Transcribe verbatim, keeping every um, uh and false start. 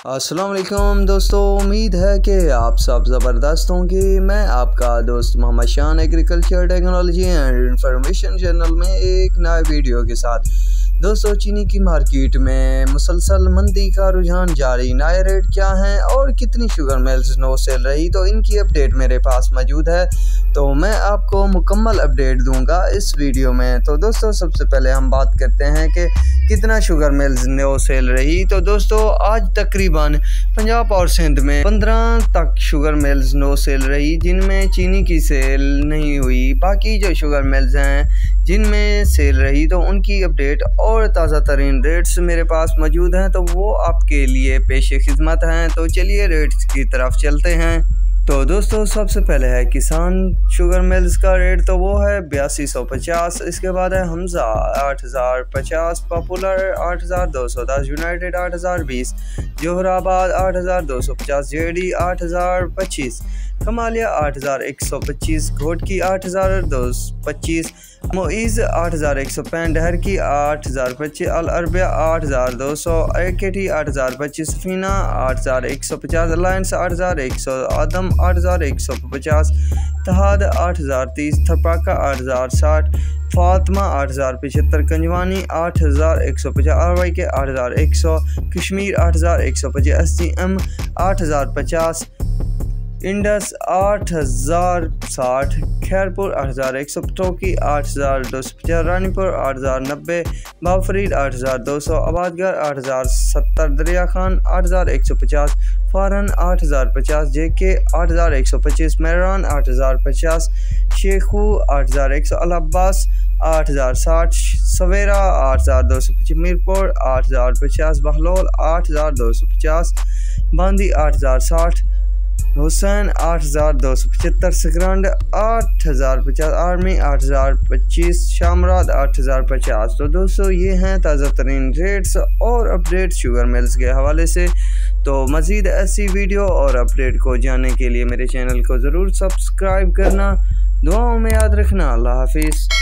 अस्सलाम वालेकुम दोस्तों, उम्मीद है कि आप सब ज़बरदस्त होंगे। मैं आपका दोस्त Mohammad Shan agriculture technology and information channel में एक नए वीडियो के साथ। दोस्तों, चीनी की मार्केट में मुसलसल मंदी का रुझान जारी। नए रेट क्या हैं और कितनी शुगर मिल्स नो सेल रही, तो इनकी अपडेट मेरे पास मौजूद है, तो मैं आपको मुकम्मल अपडेट दूंगा इस वीडियो में। तो दोस्तों, सबसे पहले हम बात करते हैं कि कितना शुगर मिल्स नो सेल रही। तो दोस्तों, आज तकरीबन पंजाब और सिंध में पंद्रह तक शुगर मिल्स नो सेल रही, जिनमें चीनी की सेल नहीं हुई। बाकी जो शुगर मिल्स हैं जिनमें सेल रही, तो उनकी अपडेट और ताज़ा तरीन रेट्स मेरे पास मौजूद हैं, तो वो आपके लिए पेश खिदमत हैं। तो चलिए रेट्स की तरफ चलते हैं। तो दोस्तों, सबसे पहले है किसान शुगर मिल्स का रेट, तो वो है बयासी सौ पचास। इसके बाद है हमजा आठ हज़ार पचास, पॉपुलर आठ हज़ार दो सौ दस, यूनाइटेड आठ हज़ार बीस, जोहराबाद आठ हज़ार दो सौ पचास, जेडी आठ हज़ार पच्चीस, कमालिया आठ हज़ार एक सौ पच्चीस, घोटकी आठ हज़ार दो सौ पच्चीस, मोइज़ आठ हज़ार एक सौ पैंठ, डहर की आठ हज़ार पच्चीस, अल अरबिया आठ हज़ार दो सौ, एकेटी आठ हज़ार पच्चीस, सफीना आठ हज़ार एक सौ पचास, अलायंस आठ हज़ार एक सौ, आदम आठ हज़ार एक सौ पचास, तहाद आठ हज़ार तीस, थपाका आठ हज़ार साठ, फातमा आठ हज़ार पचहत्तर, कंजवानी आठ हज़ार एक सौ पचास, आर वाई के आठ हज़ार एक सौ, कश्मीर आठ हज़ार एक सौ पचास, एस टी एम आठ हज़ार पचास, इंडस आठ हज़ार साठ, खैरपुर आठ हज़ार एक सौ, टोकी आठ हज़ार दो सौ पचास, रानीपुर आठ हज़ार नब्बे, बाफरीद आठ हज़ार दो सौ, आबादगर आठ हज़ार सत्तर, दरिया खान आठ हज़ार एक सौ पचास, फारन आठ हज़ार पचास, जेके आठ हज़ार एक सौ पच्चीस, मेहरान आठ हज़ार पचास, शेखू आठ हज़ार एक सौ, अल अब्बास आठ हज़ार साठ, सवेरा आठ हज़ार दो सौ पचास, मीरपुर आठ हज़ार पचास, बहलोल आठ हज़ार दो सौ पचास, बांदी आठ हज़ार साठ, हुसैन आठ हज़ार दो सौ पचहत्तर, सकरंड आठ हज़ार पचास, आर्मी आठ हज़ार पच्चीस, शामराद आठ हज़ार पचास। तो दोस्तों, ये हैं ताज़ा तरीन रेट्स और अपडेट शुगर मिल्स के हवाले से। तो मज़ीद ऐसी वीडियो और अपडेट को जानने के लिए मेरे चैनल को ज़रूर सब्सक्राइब करना। दुआओं में याद रखना। अल्लाह हाफिज़।